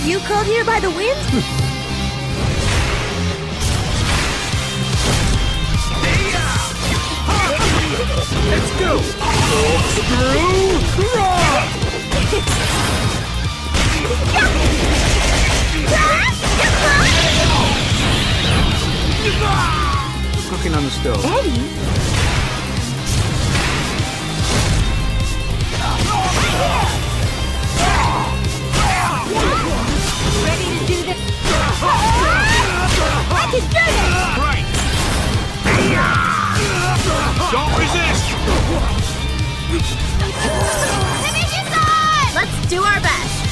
you called here by the wind? Let's go! Screw rock! Cooking on the stove. Eddie? Ready to do this? I can do this! Right! Don't resist! Let's do our best!